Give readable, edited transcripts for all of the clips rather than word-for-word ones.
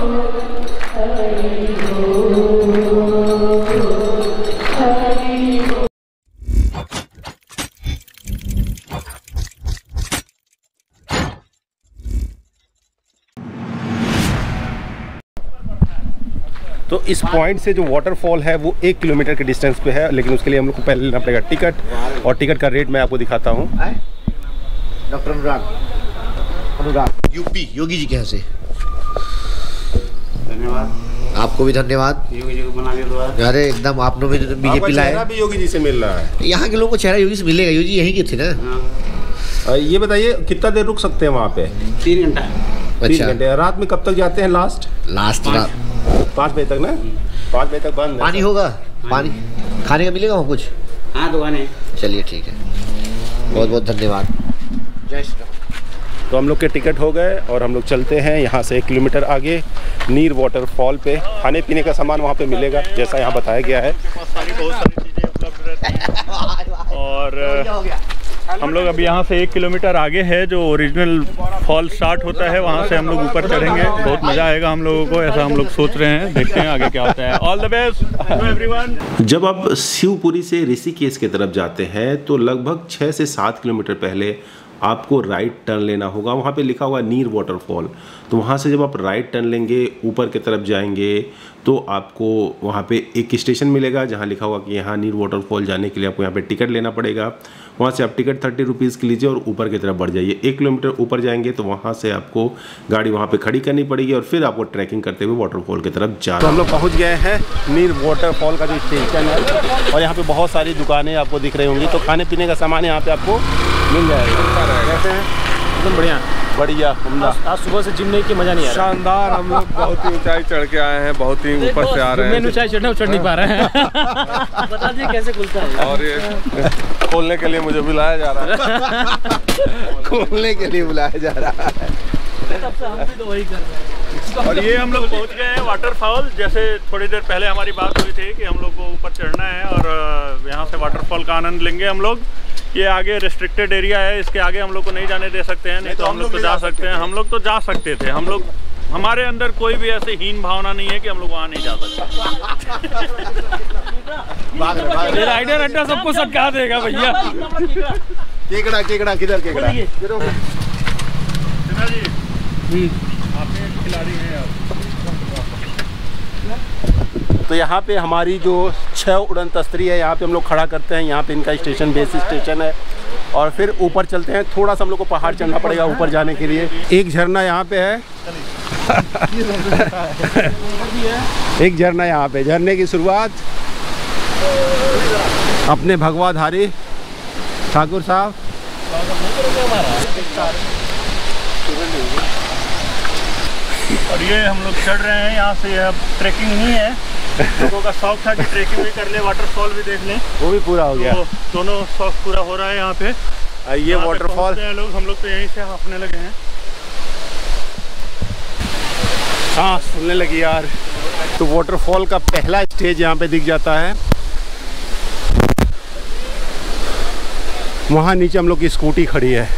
तो इस पॉइंट से जो वाटरफॉल है वो 1 किलोमीटर के डिस्टेंस पे है, लेकिन उसके लिए हम लोग को पहले लेना पड़ेगा टिकट, और टिकट का रेट मैं आपको दिखाता हूँ। डॉक्टर अनुराग यूपी योगी जी के यहाँ से। धन्यवाद, आपको भी धन्यवाद। योगी जी को बना के दो। अरे एकदम, आपने भी बीजेपी लाया भी योगी जी से मिल रहा है। यहाँ के लोगों को चेहरा योगी से मिलेगा, योगी जी यहीं के थे ना। ये बताइए कितना देर रुक सकते हैं वहाँ पे? 3 घंटा। 3 घंटे। रात में कब तक जाते हैं? लास्ट रात 5 बजे तक ना? 5 बजे तक बंद। पानी होगा? पानी खाने का मिलेगा वहाँ कुछ? हाँ, दुकानें। चलिए ठीक है, बहुत बहुत धन्यवाद। जय श्री राम। तो हम लोग के टिकट हो गए और हम लोग चलते हैं यहाँ से 1 किलोमीटर आगे नीर वाटरफॉल पे। खाने पीने का सामान वहाँ पे मिलेगा जैसा यहाँ बताया गया है। बहुत सारी चीज़ें उपलब्ध रहती हैं। और हम लोग अभी यहाँ से 1 किलोमीटर आगे है जो ओरिजिनल फॉल स्टार्ट होता है, वहाँ से हम लोग ऊपर चढ़ेंगे। बहुत मज़ा आएगा हम लोगों को, ऐसा हम लोग सोच रहे हैं। देखते हैं आगे क्या होता है। All the best everyone. जब आप शिवपुरी से ऋषिकेश की तरफ जाते हैं तो लगभग 6 से 7 किलोमीटर पहले आपको राइट टर्न लेना होगा। वहाँ पे लिखा हुआ नीर वाटरफॉल। तो वहाँ से जब आप राइट टर्न लेंगे, ऊपर की तरफ जाएंगे तो आपको वहाँ पे एक स्टेशन मिलेगा जहाँ लिखा होगा कि यहाँ नीर वाटरफॉल जाने के लिए आपको यहाँ पे टिकट लेना पड़ेगा। वहाँ से आप टिकट 30 रुपीज़ की लीजिए और ऊपर की तरफ बढ़ जाइए। 1 किलोमीटर ऊपर जाएंगे तो वहाँ से आपको गाड़ी वहाँ पे खड़ी करनी पड़ेगी और फिर आपको ट्रैकिंग करते हुए वाटरफॉल की तरफ जाना। तो हम लोग पहुँच गए हैं नीर वाटरफॉल का जो स्टेशन है, और यहाँ पे बहुत सारी दुकानें आपको दिख रही होंगी। तो खाने पीने का सामान यहाँ पे आपको मिल जाएगा। कैसे हैं? एकदम बढ़िया बढ़िया। आज सुबह से जिम नहीं की मजा नहीं आ रहा। शानदार। हम लोग बहुत ही ऊंचाई चढ़ के आए हैं, बहुत ही ऊपर से आ रहे हैं। ऊंचाई चढ़ नहीं पा रहे हैं। बता दीजिए कैसे खुलता है। और ये खोलने के लिए मुझे बुलाया जा रहा है। खोलने के लिए बुलाया जा रहा है। तब से हम भी तो वही कर रहे हैं। और ये हम लोग पहुँच गए हैं वाटरफॉल। जैसे थोड़ी देर पहले हमारी बात हुई थी कि हम लोग को ऊपर चढ़ना है और यहाँ से वाटरफॉल का आनंद लेंगे हम लोग। ये आगे रिस्ट्रिक्टेड एरिया है, इसके आगे हम लोग को नहीं जाने दे सकते हैं। नहीं तो हम लोग तो जा सकते हैं। हम लोग तो जा सकते थे। हम लोग, हमारे अंदर कोई भी ऐसी हीन भावना नहीं है कि हम लोग वहाँ नहीं जा सकते। राइडर अड्डा सबको सटका देगा भैया। केकड़ा केकड़ा किधर केकड़ा? जी आपने खिलाड़ी हैं यार। तो यहाँ पे हमारी जो 6 उड़न तस्तरी है, यहाँ पे हम लोग खड़ा करते हैं। यहाँ पे इनका स्टेशन बेस स्टेशन है और फिर ऊपर चलते हैं। थोड़ा सा हम लोग को पहाड़ चढ़ना पड़ेगा ऊपर जाने के लिए। एक झरना यहाँ पे है। एक झरना यहाँ पे। झरने की शुरुआत अपने भगवाधारी ठाकुर साहब। और ये हम लोग चढ़ रहे हैं यहाँ से। अब ट्रैकिंग नहीं है, लोगों का शौक था कि ट्रैकिंग भी कर ले, वाटरफॉल भी देख लें, वो भी पूरा हो गया। तो दोनों शौक पूरा हो रहा है यहाँ पे। ये वाटरफॉल हम लोग तो यहीं से हाँफने लगे हैं। सांस फूलने लगी यार। तो वाटरफॉल का पहला स्टेज यहाँ पे दिख जाता है। वहाँ नीचे हम लोग की स्कूटी खड़ी है।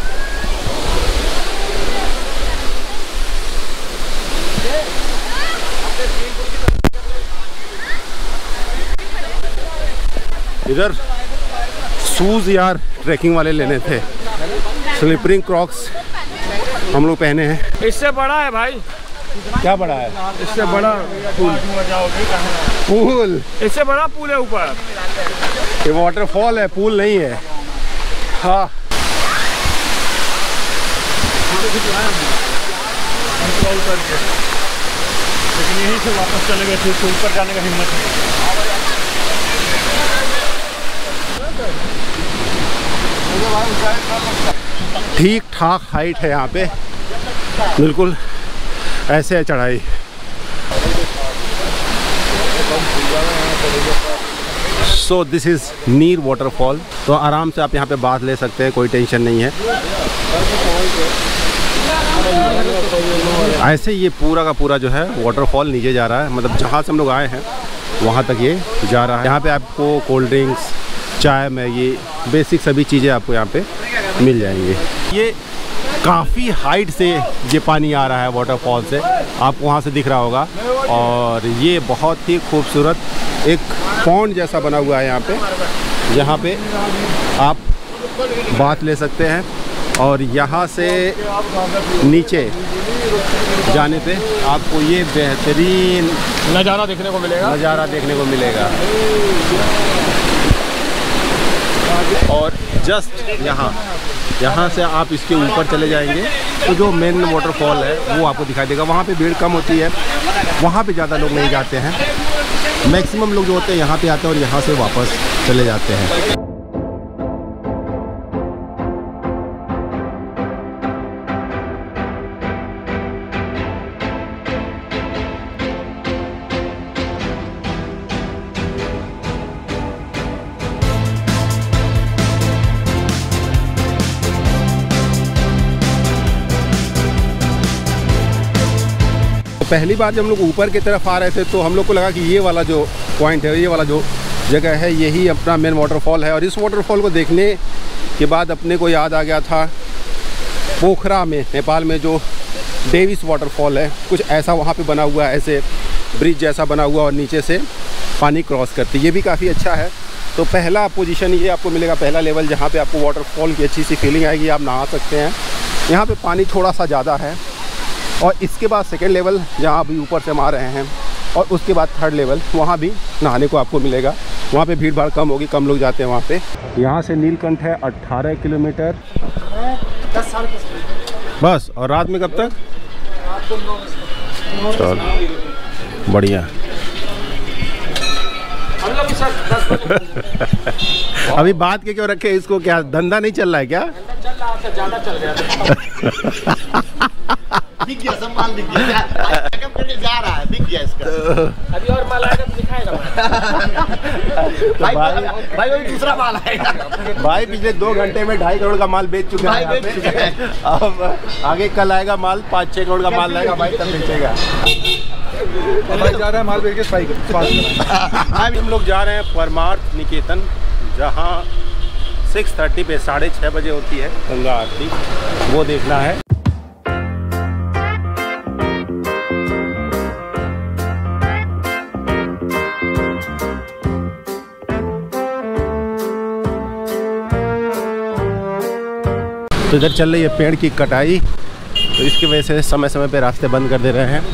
इधर शूज़ यार ट्रैकिंग वाले लेने थे। स्लिपरिंग क्रॉक्स हम लोग पहने हैं। इससे बड़ा है भाई। क्या बड़ा है? इससे बड़ा पूल। पूल? इससे बड़ा पूल है ऊपर। ये वाटरफॉल है, पूल नहीं है। हाँ लेकिन यहीं से वापस चले गए थे, तो ऊपर जाने का हिम्मत नहीं। ठीक ठाक हाइट है यहाँ पे, बिल्कुल ऐसे है चढ़ाई। So this is Neer waterfall. तो आराम से आप यहाँ पे बात ले सकते हैं, कोई टेंशन नहीं है। ऐसे ये पूरा का पूरा जो है वाटरफॉल नीचे जा रहा है, मतलब जहाँ से हम लोग आए हैं वहाँ तक ये जा रहा है। यहाँ पे आपको कोल्ड ड्रिंक्स, चाय, मैगी, बेसिक सभी चीज़ें आपको यहाँ पे मिल जाएंगी। ये काफ़ी हाइट से ये पानी आ रहा है वाटरफॉल से, आपको वहाँ से दिख रहा होगा। और ये बहुत ही खूबसूरत एक पॉन्ड जैसा बना हुआ है यहाँ पे आप बात ले सकते हैं। और यहाँ से नीचे जाने पे आपको ये बेहतरीन नज़ारा देखने को मिलेगा। और जस्ट यहाँ से आप इसके ऊपर चले जाएंगे तो जो मेन वाटरफॉल है वो आपको दिखाई देगा। वहाँ पे भीड़ कम होती है, वहाँ पे ज़्यादा लोग नहीं जाते हैं। मैक्सिमम लोग जो होते हैं यहाँ पे आते हैं और यहाँ से वापस चले जाते हैं। पहली बार जब हम लोग ऊपर की तरफ आ रहे थे तो हम लोग को लगा कि ये वाला जो पॉइंट है, ये वाला जो जगह है, यही अपना मेन वाटरफॉल है। और इस वाटरफॉल को देखने के बाद अपने को याद आ गया था पोखरा में, नेपाल में जो डेविस वाटरफॉल है, कुछ ऐसा वहाँ पे बना हुआ है, ऐसे ब्रिज जैसा बना हुआ और नीचे से पानी क्रॉस करती, ये भी काफ़ी अच्छा है। तो पहला पोजीशन ये आपको मिलेगा, पहला लेवल जहाँ पे आपको वाटरफॉल की अच्छी सी फीलिंग आएगी, आप नहा सकते हैं। यहाँ पे पानी थोड़ा सा ज़्यादा है। और इसके बाद सेकेंड लेवल जहाँ अभी ऊपर से हम आ रहे हैं, और उसके बाद थर्ड लेवल, वहाँ भी नहाने को आपको मिलेगा। वहाँ पे भीड़ भाड़ कम होगी, कम लोग जाते हैं वहाँ पे। यहाँ से नीलकंठ है 18 किलोमीटर बस। और रात में कब तक? चलो बढ़िया। अभी बात के क्यों रखे इसको, क्या धंधा नहीं चल रहा है क्या? ज़्यादा चल रहा दिख गया, सब माल दिख गया, बैकअप करके जा रहा है, दिख गया इसका। अभी और माल आएगा तो दिखाएगा भाई वही दूसरा माल आएगा। भाई पिछले 2 घंटे में 2.5 करोड़ का माल बेच चुके हैं। अब आगे कल आएगा माल, 5-6 करोड़ का माल आएगा भाई, तब बेचेगा। भाई जा रहा है माल बेच के आज हम लोग जा रहे हैं परमार्थ निकेतन, जहाँ 6:30 पे 6:30 बजे होती है गंगा आरती, वो देखना है। तो इधर चल रही है पेड़ की कटाई, तो इसकी वजह से समय समय पे रास्ते बंद कर दे रहे हैं।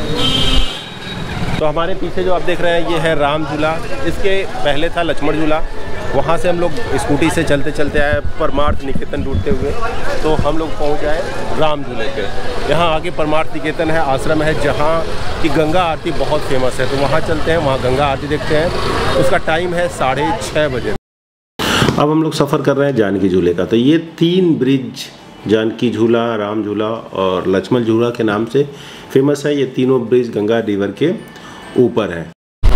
तो हमारे पीछे जो आप देख रहे हैं ये है राम झूला, इसके पहले था लक्ष्मण झूला। वहाँ से हम लोग स्कूटी से चलते चलते आए परमार्थ निकेतन ढूंढते हुए, तो हम लोग पहुँच आए राम झूले पे। यहाँ आगे परमार्थ निकेतन है, आश्रम है जहाँ की गंगा आरती बहुत फेमस है, तो वहाँ चलते हैं, वहाँ गंगा आरती देखते हैं। उसका टाइम है 6:30 बजे। अब हम लोग सफ़र कर रहे हैं जानकी झूले का। तो ये 3 ब्रिज, जानकी झूला, राम झूला और लक्ष्मण झूला के नाम से फेमस है। ये तीनों ब्रिज गंगा रिवर के ऊपर है।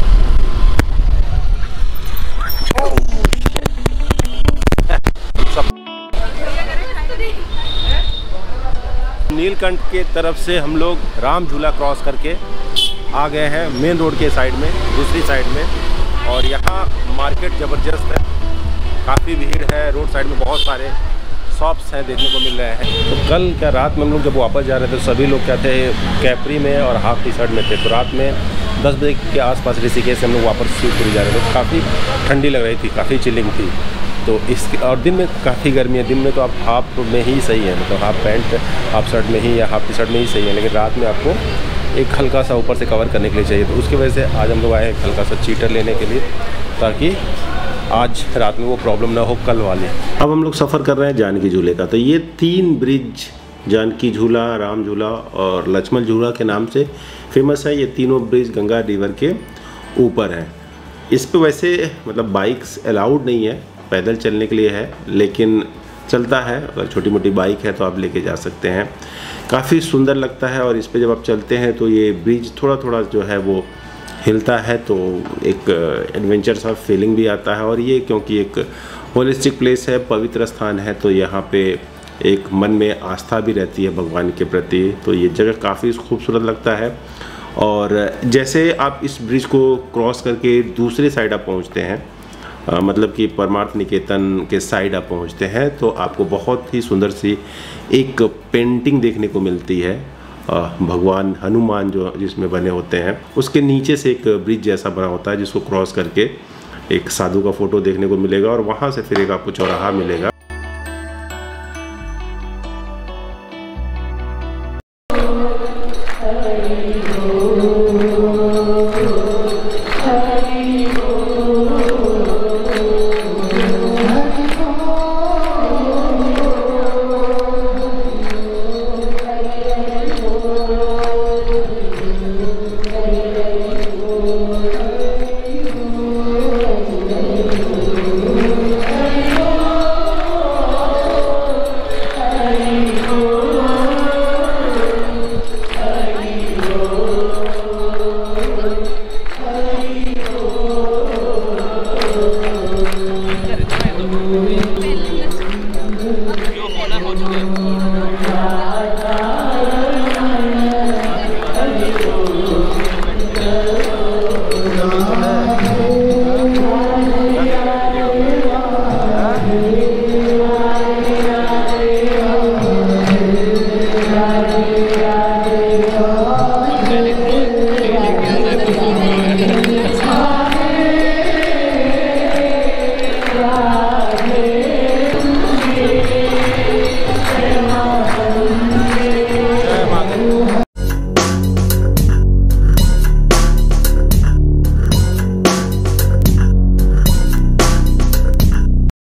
नीलकंठ के तरफ से हम लोग राम झूला क्रॉस करके आ गए हैं मेन रोड के साइड में, दूसरी साइड में। और यहाँ मार्केट ज़बरदस्त है, काफ़ी भीड़ है, रोड साइड में बहुत सारे शॉप्स हैं देखने को मिल रहे हैं। तो कल क्या रात में हम लोग जब वापस जा रहे थे, सभी लोग क्या थे, कैपरी में और हाफ टी शर्ट में थे। तो रात में 10 बजे के आसपास ऋषिकेश से हम लोग वापस शिवपुरी जा रहे थे। काफ़ी ठंडी लग रही थी, काफ़ी चिलिंग थी। तो इसके और दिन में काफ़ी गर्मी है। दिन में तो आप हाफ में ही सही है, मतलब हाफ पैंट हाफ शर्ट में ही या हाफ टी शर्ट में ही सही है, लेकिन रात में आपको एक हल्का सा ऊपर से कवर करने के लिए चाहिए। तो उसकी वजह से आज हम लोग आए एक हल्का सा चीटर लेने के लिए, ताकि आज रात में वो प्रॉब्लम ना हो कल वाले। अब हम लोग सफ़र कर रहे हैं जानकी झूले का। तो ये 3 ब्रिज, जानकी झूला, राम झूला और लक्ष्मण झूला के नाम से फेमस है। ये तीनों ब्रिज गंगा रिवर के ऊपर है। इस पे वैसे मतलब बाइक्स अलाउड नहीं है, पैदल चलने के लिए है, लेकिन चलता है। अगर छोटी मोटी बाइक है तो आप लेके जा सकते हैं। काफ़ी सुंदर लगता है। और इस पे जब आप चलते हैं तो ये ब्रिज थोड़ा थोड़ा जो है वो हिलता है, तो एक एडवेंचर सा फीलिंग भी आता है। और ये क्योंकि एक होलिस्टिक प्लेस है, पवित्र स्थान है, तो यहाँ पे एक मन में आस्था भी रहती है भगवान के प्रति। तो ये जगह काफ़ी खूबसूरत लगता है। और जैसे आप इस ब्रिज को क्रॉस करके दूसरी साइड आप पहुँचते हैं मतलब कि परमार्थ निकेतन के साइड आप पहुंचते हैं तो आपको बहुत ही सुंदर सी एक पेंटिंग देखने को मिलती है। भगवान हनुमान जो जिसमें बने होते हैं, उसके नीचे से एक ब्रिज जैसा बना होता है जिसको क्रॉस करके एक साधु का फोटो देखने को मिलेगा और वहाँ से फिर एक आपको चौराहा मिलेगा।